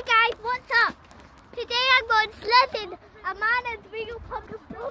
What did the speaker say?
Hi guys, what's up? Today I'm going sledding. A man and three will come to